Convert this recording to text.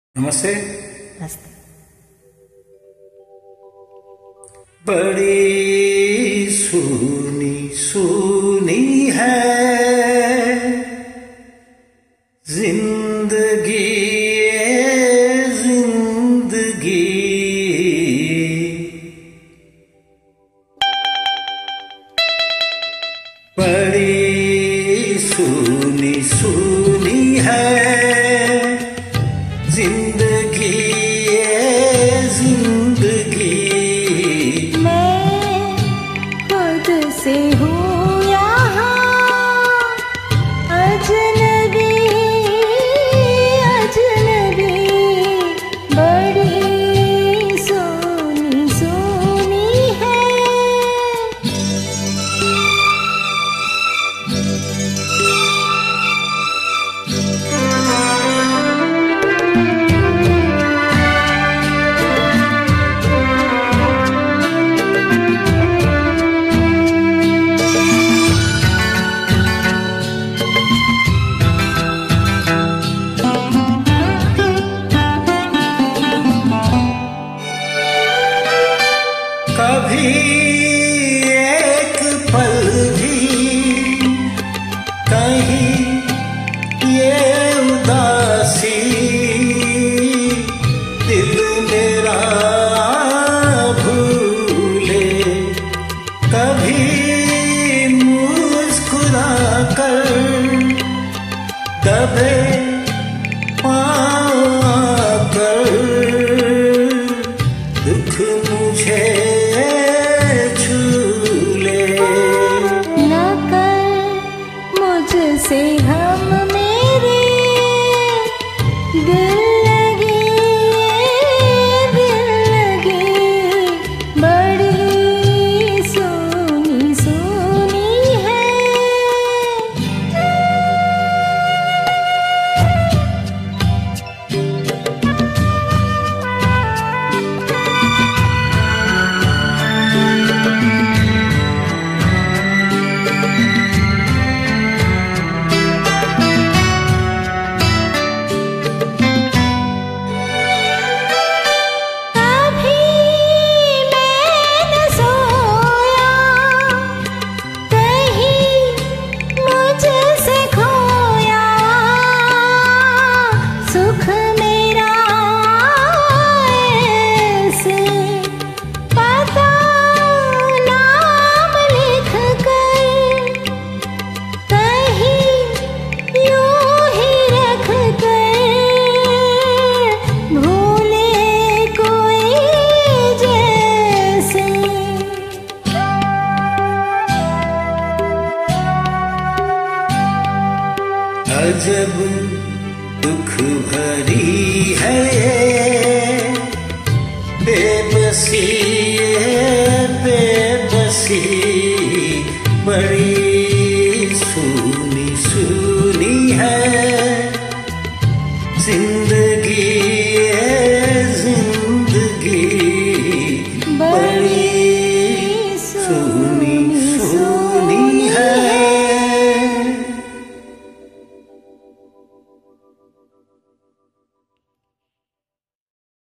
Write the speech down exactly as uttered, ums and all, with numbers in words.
नमस्ते। नमस्ते। बड़ी सूनी सूनी है जिंदगी ये जिंदगी, बड़ी सूनी सूनी है जिंदगी ये जिंदगी। मैं खुद से हूँ यहाँ अजनबी अजनबी, बड़ी सोनी सोनी है। कभी एक पल भी कहीं ये उदासी दिल मेरा भूले, कभी मुस्कुरा कर दबे पाँव कर दुख मुझे मुझसे हम मेरे दिल लगी दिल लगी, बड़ी सोनी सोनी है। अजब दुख भरी है ये बेबसी